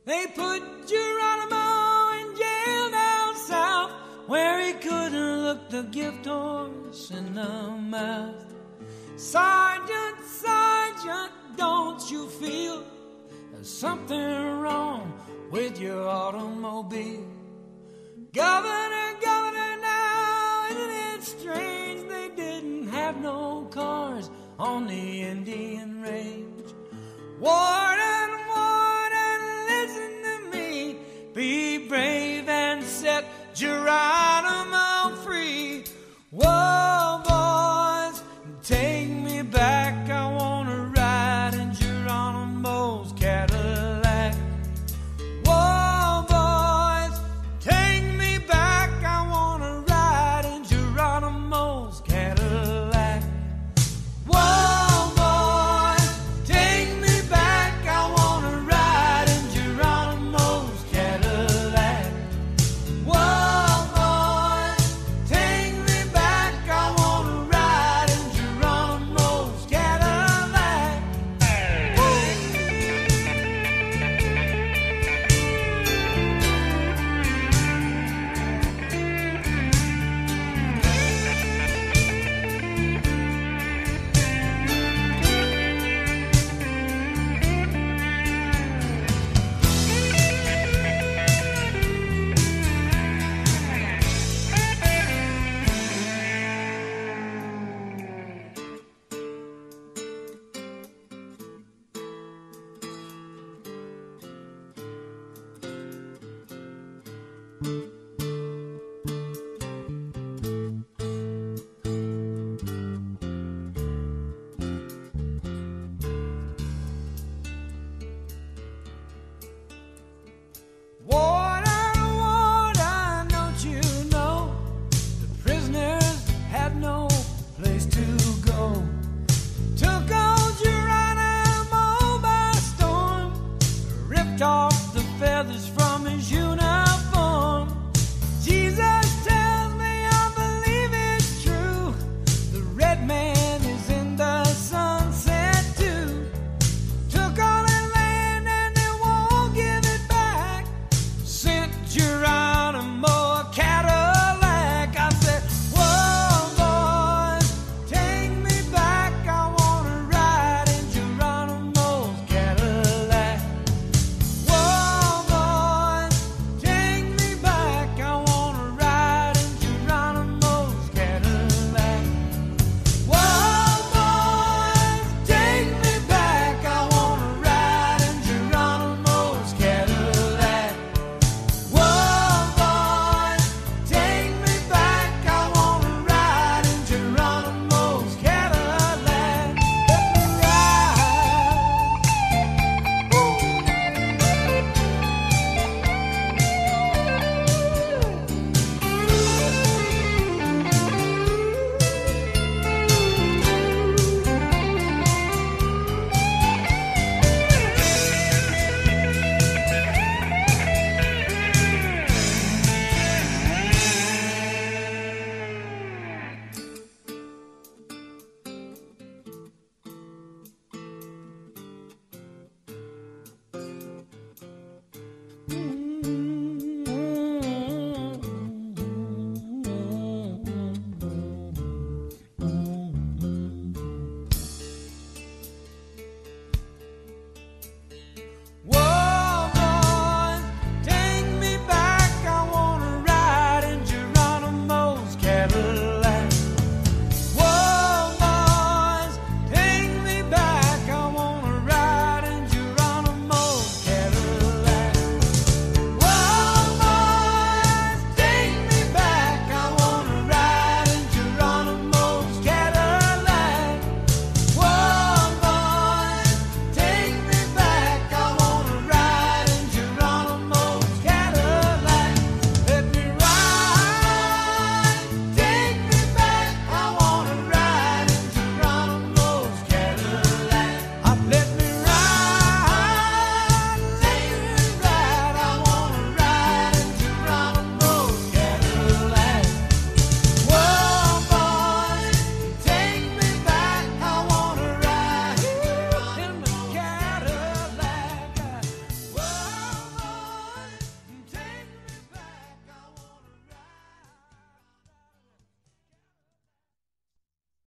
They put Geronimo in jail down south, where he couldn't look the gift horse in the mouth. Sergeant, Sergeant, don't you feel there's something wrong with your automobile? Governor, Governor, now isn't it strange they didn't have no cars on the Indian Range? Warden, Warden, listen to me. Be brave and set Geronimo free. Whoa, boys, take me back. I want to ride in Geronimo's Cadillac. Whoa, boys, take me back. I want to ride in Geronimo's Cadillac. Whoa, boys, take me back. I want to ride in Geronimo's Cadillac. Whoa, boys, take me back. I want to ride in Geronimo's Cadillac.